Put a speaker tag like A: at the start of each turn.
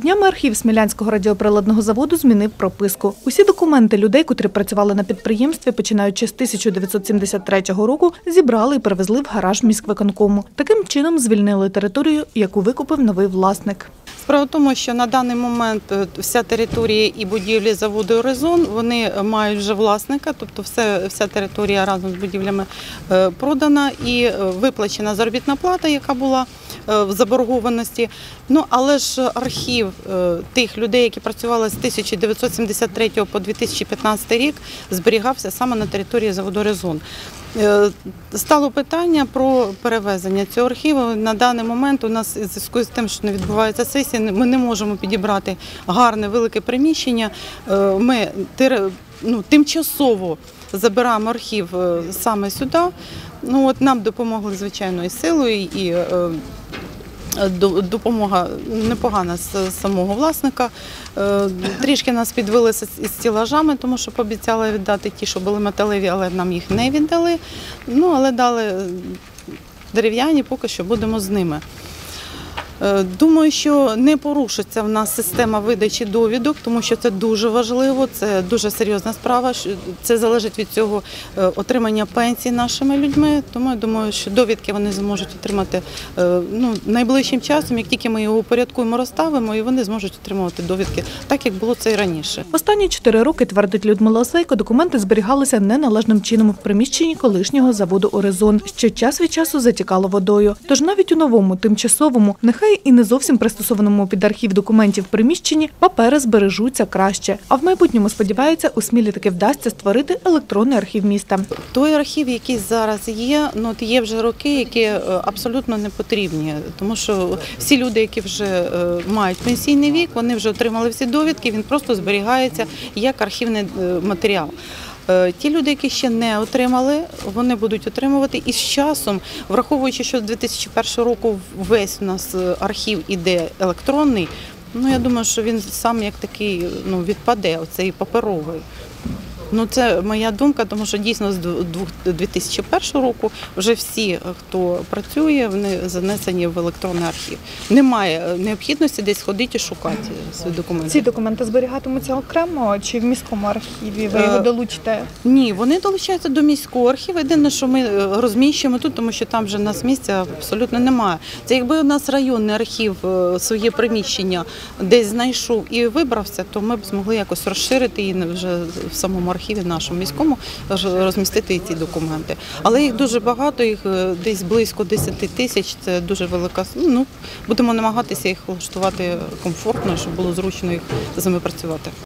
A: Днями архів Смілянського радіоприладного заводу змінив прописку. Усі документи людей, котрі працювали на підприємстві, починаючи з 1973 року, зібрали і перевезли в гараж міськвиконкому. Таким чином звільнили територію, яку викупив новий власник.
B: Справа в тому, що на даний момент вся територія і будівлі заводу «Оризон», вони мають вже власника, тобто вся територія разом з будівлями продана і виплачена заробітна плата, яка була в заборгованості. Ну, але ж архів тих людей, які працювали з 1973 по 2015 рік, зберігався саме на території заводу «Оризон». Стало питання про перевезення цього архіву. На даний момент у нас, в зв'язку з тим, що не відбувається сесія, ми не можемо підібрати гарне, велике приміщення. Ми тимчасово забираємо архів саме сюди. Ну, от нам допомогли, звичайно, і силою, і допомога непогана з самого власника. Трішки нас підвели з стелажами, тому що пообіцяли віддати ті, що були металеві, але нам їх не віддали. Ну, але дали дерев'яні, поки що будемо з ними. Думаю, що не порушиться в нас система видачі довідок, тому що це дуже важливо, це дуже серйозна справа. Це залежить від цього отримання пенсій нашими людьми. Тому я думаю, що довідки вони зможуть отримати найближчим часом, як тільки ми його упорядкуємо, розставимо, і вони зможуть отримувати довідки, так як було це і раніше.
A: Останні 4 роки, твердить Людмила Осейко, документи зберігалися неналежним чином в приміщенні колишнього заводу «Оризон», що час від часу затікало водою. Тож навіть у новому, тимчасовому, нехай і не зовсім пристосованому під архів документів приміщенні, папери збережуться краще. А в майбутньому, сподівається, у Смілі таки вдасться створити електронний архів міста.
B: Той архів, який зараз є вже роки, які абсолютно не потрібні. Тому що всі люди, які вже мають пенсійний вік, вони вже отримали всі довідки, він просто зберігається як архівний матеріал. Ті люди, які ще не отримали, вони будуть отримувати. І з часом, враховуючи, що з 2001 року весь у нас архів іде електронний, я думаю, що він сам як такий відпаде, оцей паперовий. Це моя думка, тому що дійсно з 2001 року вже всі, хто працює, вони занесені в електронний архів. Немає необхідності десь ходити і шукати свої документи.
A: Ці документи зберігатимуться окремо чи в міському архіві? Ви його долучите?
B: Ні, вони долучаються до міського архіву. Єдине, що ми розміщуємо тут, тому що там вже у нас місця абсолютно немає. Це якби у нас районний архів своє приміщення десь знайшов і вибрався, то ми б змогли якось розширити і вже в самому архіві нашому міському розмістити ці документи. Але їх дуже багато, їх десь близько 10 тисяч, це дуже велика. Будемо намагатися їх влаштувати комфортно, щоб було зручно їх з ними працювати.